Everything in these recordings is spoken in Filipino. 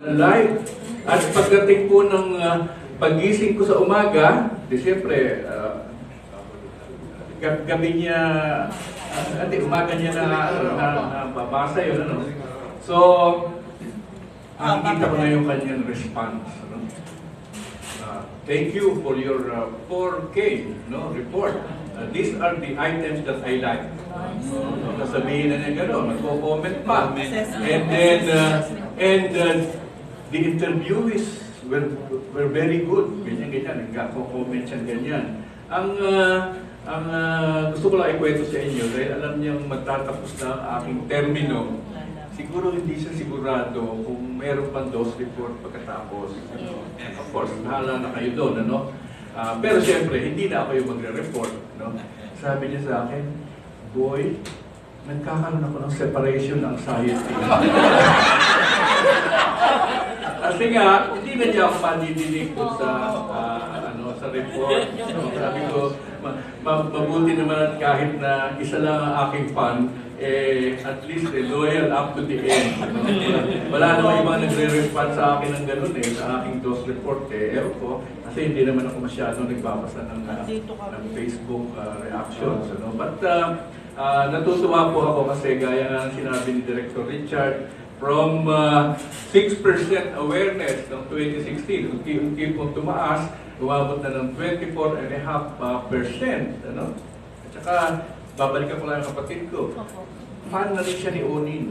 Live. At pagdating po ng pagising ko sa umaga, di siyempre, gabi niya, umaga niya na babasa yun, ano? So, nakikita ko na yung kanyang response. Ano? Thank you for your 4K report. These are the items that I like. Sasabihin na niya gano'n, magko-comment pa. And the interviewees were very good. Ganyan, nagko-comment siya ganyan. Ang gusto ko lang ikwento sa inyo, dahil alam niyang magtatapos na ang aking termino, siguro hindi siya sigurado kung meron pang dose report pagkatapos. Of course, bahala na kayo doon, ano? Pero siyempre, hindi na ako yung magre-report. No? Sabi niya sa akin, boy, nagkakaroon ako ng separation anxiety. Kasi nga, hindi na niya ako panidinig sa report. So, sabi ko, mabuti naman kahit na isa lang ang aking fan, at least loyal up to the end. Wala naman ibang nagre-respond sa akin ng ganun sa aking dose report. Ewan ko, kasi hindi naman ako masyadong nagbabasa ng Facebook reactions. But natutuwa po ako kasi gaya nga sinabi ni Director Richard, from 6% awareness ng 2016, unti-unti po tumaas, umabot na ng 24.5%. Ano? At saka, babalikan ko lang ang kapatid ko. Fan na rin siya ni Onin.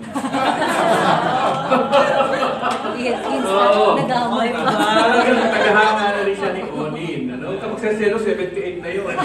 Yes, nagamay pa. Tagahanga na rin siya ni Onin. Ano? Kapag sa 78 na yun.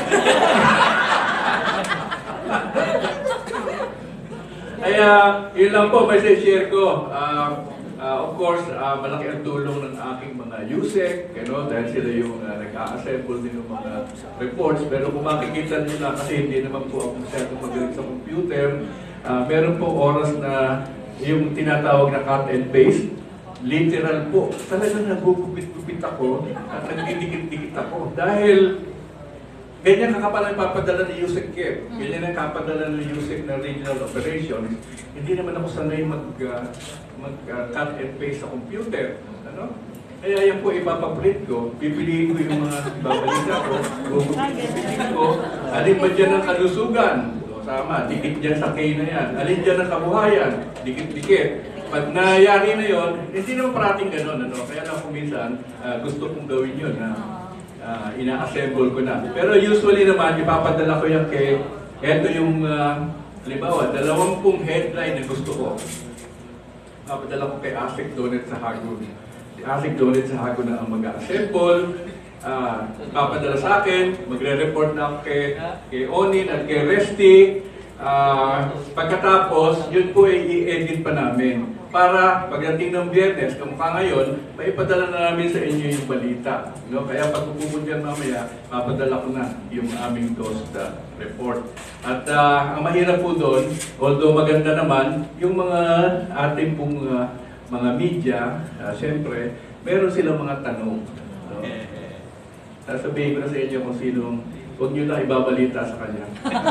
Kaya, yun lang po, may share ko. Of course, malaki ang tulong ng aking mga USEC, dahil sila yung nag-a-assemble din ng mga reports. Pero kung makikita nyo lang, kasi hindi naman po ako masyadong magaling sa computer, meron po oras na yung tinatawag na cut and paste, literal po. Talagang nagugupit-gupit ako at nagdidikit-dikit ako. Dahil ganyan kakapal ang papadala ni USEC Care. Ganyan ang kapadala ng USEC na regional operations. Hindi naman ako sanay mag-cut and paste sa computer. Ano? Kaya yan po ipapaprint ko. Pipiliin ko yung mga babalita ko. Gugupitin ko. Alin ba dyan ang kalusugan? Tama, dikit dyan sa K na yan. Alin dyan ang kabuhayan? Dikit-dikit. Pag nayari na yon, hindi naman parating gano'n. Ano? Kaya lang kung minsan, gusto kong gawin yun. Ina-assemble ko na. Pero usually naman, ipapadala ko yan kay, eto yung, halimbawa, 20 headline na gusto ko. Ipapadala ko kay Asik Donet sa Hagon. Si Asik Donet sa Hagon na ang mag-assemble. Ipapadala sa akin, magre-report na ako kay Onin at kay Resty. Pagkatapos, yun po ay i-edit pa namin. Para pagdating ng Biyernes, kamukha ngayon, maipadala na namin sa inyo yung balita. Kaya pag pupunta mamaya, mapadala ko na yung aming dose report. At ang mahirap po doon, although maganda naman, yung mga ating pong mga media, siyempre, meron silang mga tanong. Sasabihin ko na sa inyo kung sinong, huwag nyo lang ibabalita sa kanya.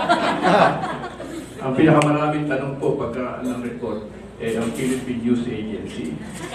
Ang pinakamaraming tanong po pagka ng report, ang Philippine News Agency.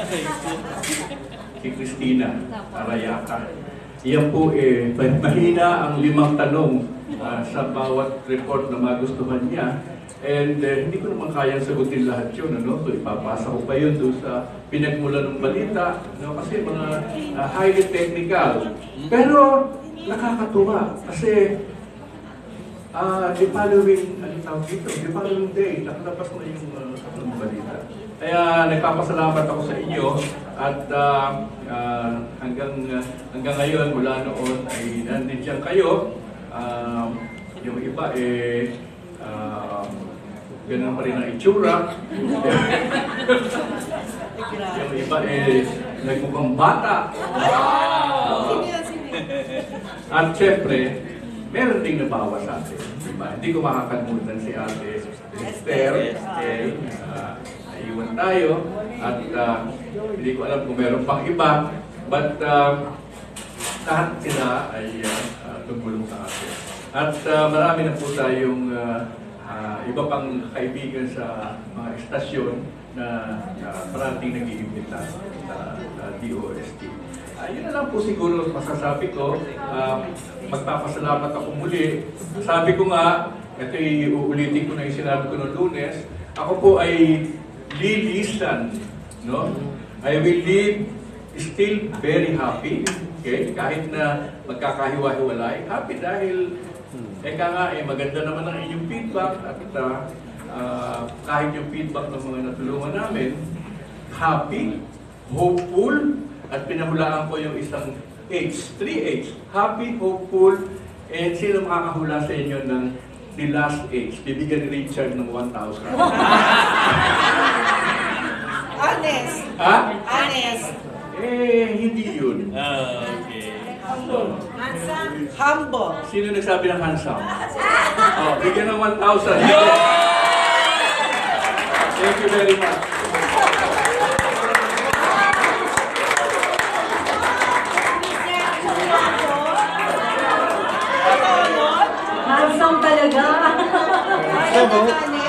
Si Christina Arayaka. Iyan po mahina ang 5 tanong sa bawat report na magustuhan niya. And hindi ko naman kayang sagutin lahat yun. So ipapasa ko pa yun doon sa pinagmula ng balita. Kasi mga highly technical. Pero nakakatuwa kasi the following day, nakalabas na yung balita. Kaya nagpapasalamat ako sa inyo at hanggang ngayon, mula noon ay nandiyan kayo. Yung iba ganun pa rin ang itsura. Yung iba nagmukhang bata. At syempre, meron ding nabawa sa atin. Diba? Hindi ko makakalimutan si Ate Esther. Naiwan tayo. At hindi ko alam kung meron pang iba. But lahat sila ay tumulong sa atin. At marami na po tayong iba pang kaibigan sa mga estasyon na parating nag-iimbita sa DOST. Yun na lang po siguro masasabi ko. Magpapasalamat ako muli. Sabi ko nga, ito uulitin ko na yung sinabi ko noong Lunes, ako po ay lilisan, no? I will live still very happy, okay? Kahit na magkakahiwa-hiwalay. Happy dahil, maganda naman ang inyong feedback at kahit yung feedback ng mga natulungan namin, happy, hopeful, at pinahulaan ko yung isang H, 3H. Happy, hopeful, and sino makakahula sa inyo ng the last H? Bibigyan ni Richard ng 1,000. Honest. Ha? Honest. Hindi yun. Okay. Handsome. Humble. Sino nagsabi ng handsome? Bigyan ng 1,000. Thank you very much. Handsome talaga. Honest.